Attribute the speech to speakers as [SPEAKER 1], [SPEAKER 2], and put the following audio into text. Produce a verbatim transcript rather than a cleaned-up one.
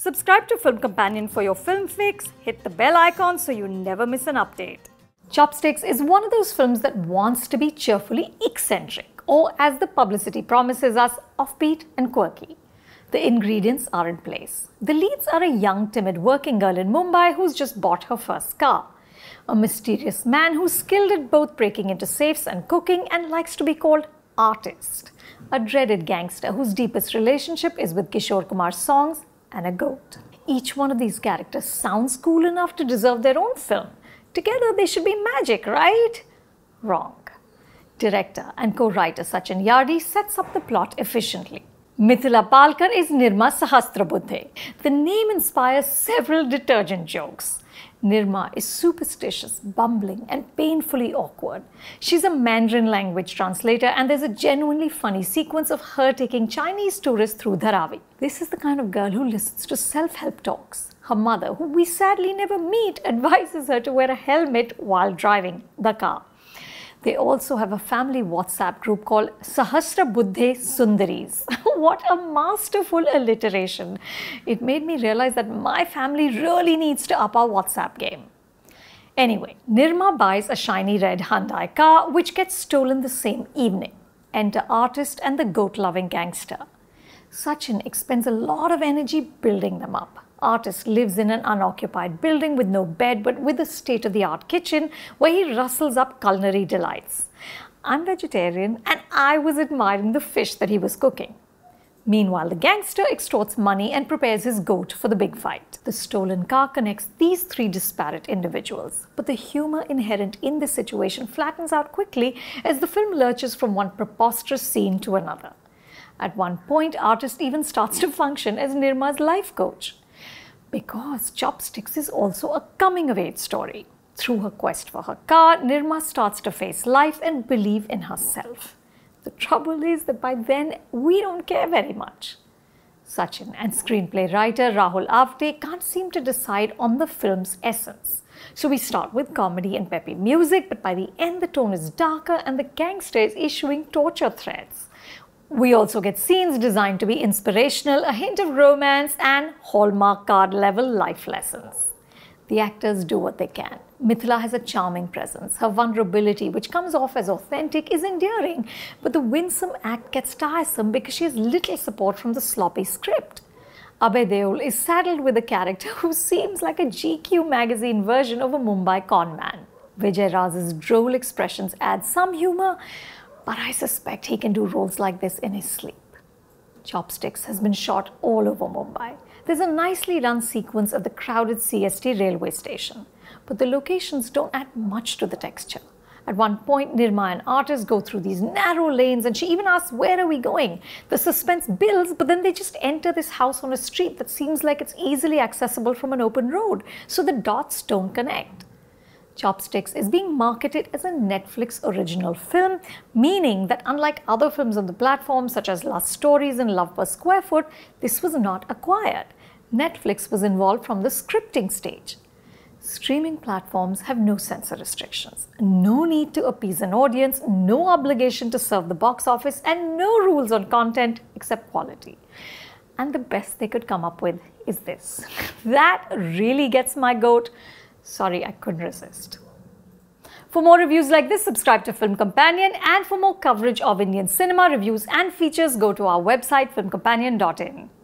[SPEAKER 1] Subscribe to Film Companion for your film fix, hit the bell icon so you never miss an update. Chopsticks is one of those films that wants to be cheerfully eccentric, or as the publicity promises us, offbeat and quirky. The ingredients are in place. The leads are a young, timid working girl in Mumbai who's just bought her first car. A mysterious man who's skilled at both breaking into safes and cooking and likes to be called artist. A dreaded gangster whose deepest relationship is with Kishore Kumar's songs and a goat. Each one of these characters sounds cool enough to deserve their own film. Together they should be magic, right? Wrong. Director and co-writer Sachin Yardi sets up the plot efficiently. Mithila Palkar is Nirma Sahasrabuddhe. The name inspires several detergent jokes. Nirma is superstitious, bumbling and painfully awkward. She's a Mandarin language translator and there's a genuinely funny sequence of her taking Chinese tourists through Dharavi. This is the kind of girl who listens to self-help talks. Her mother, who we sadly never meet, advises her to wear a helmet while driving the car. They also have a family WhatsApp group called Sahasrabuddhe Sundaris. What a masterful alliteration. It made me realize that my family really needs to up our WhatsApp game. Anyway, Nirma buys a shiny red Hyundai car which gets stolen the same evening. Enter artist and the goat-loving gangster. Sachin expends a lot of energy building them up. Artist lives in an unoccupied building with no bed but with a state-of-the-art kitchen where he rustles up culinary delights. I'm vegetarian and I was admiring the fish that he was cooking. Meanwhile, the gangster extorts money and prepares his goat for the big fight. The stolen car connects these three disparate individuals, but the humor inherent in this situation flattens out quickly as the film lurches from one preposterous scene to another. At one point, artist even starts to function as Nirma's life coach. Because Chopsticks is also a coming-of-age story. Through her quest for her car, Nirma starts to face life and believe in herself. The trouble is that by then, we don't care very much. Sachin and screenplay writer Rahul Avte can't seem to decide on the film's essence. So we start with comedy and peppy music, but by the end the tone is darker and the gangster is issuing torture threats. We also get scenes designed to be inspirational, a hint of romance and Hallmark card level life lessons. The actors do what they can. Mithila has a charming presence. Her vulnerability, which comes off as authentic, is endearing, but the winsome act gets tiresome because she has little support from the sloppy script. Abhay Deol is saddled with a character who seems like a G Q magazine version of a Mumbai con man. Vijay Raaz's droll expressions add some humor, but I suspect he can do roles like this in his sleep. Chopsticks has been shot all over Mumbai. There's a nicely done sequence of the crowded C S T railway station, but the locations don't add much to the texture. At one point, Nirma and artist go through these narrow lanes and she even asks, "Where are we going?" The suspense builds, but then they just enter this house on a street that seems like it's easily accessible from an open road, so the dots don't connect. Chopsticks is being marketed as a Netflix original film, meaning that unlike other films on the platform such as Love Stories and Love Per Square Foot, this was not acquired. Netflix was involved from the scripting stage. Streaming platforms have no censor restrictions, no need to appease an audience, no obligation to serve the box office, and no rules on content except quality. And the best they could come up with is this. That really gets my goat. Sorry, I couldn't resist. For more reviews like this, subscribe to Film Companion, and for more coverage of Indian cinema, reviews and features, go to our website film companion dot in.